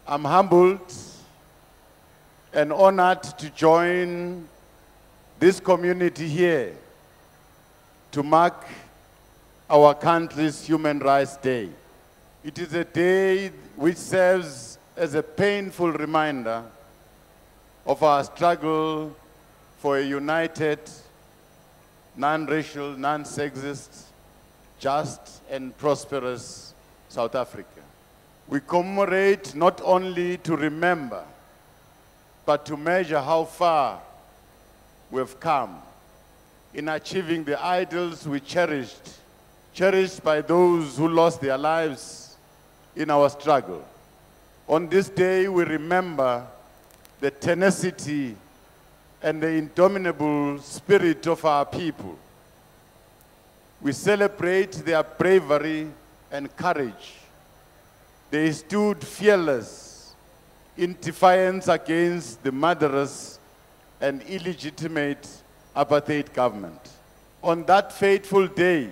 I'm humbled and honored to join this community here to mark our country's Human Rights Day. It is a day which serves as a painful reminder of our struggle for a united, non-racial, non-sexist, just and prosperous South Africa. We commemorate not only to remember, but to measure how far we've come in achieving the ideals we cherished by those who lost their lives in our struggle. On this day, we remember the tenacity and the indomitable spirit of our people. We celebrate their bravery and courage. They stood fearless in defiance against the murderous and illegitimate apartheid government. On that fateful day,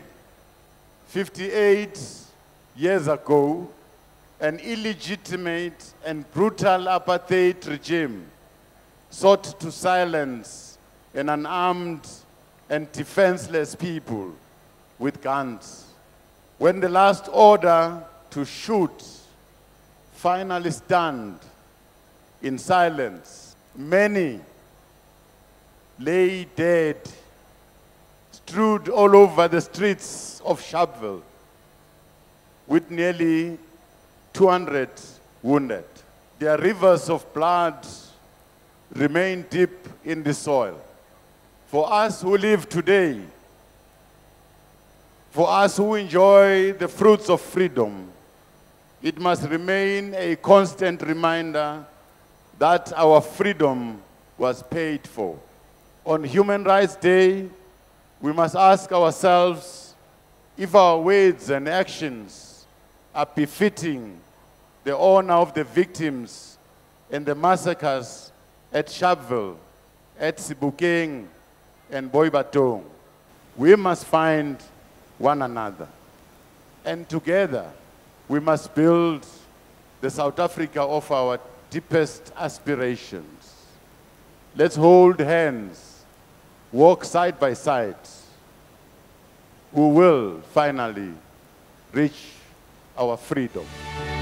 58 years ago, an illegitimate and brutal apartheid regime sought to silence an unarmed and defenseless people with guns. When the last order to shoot finally stunned in silence, many lay dead, strewed all over the streets of Sharpeville, with nearly 200 wounded. Their rivers of blood remain deep in the soil. For us who live today, for us who enjoy the fruits of freedom, it must remain a constant reminder that our freedom was paid for. On Human Rights Day, we must ask ourselves if our words and actions are befitting the honor of the victims in the massacres at Sharpeville, at Sebokeng, and Boipatong. We must find one another, and together we must build the South Africa of our deepest aspirations. Let's hold hands, walk side by side. We will finally reach our freedom.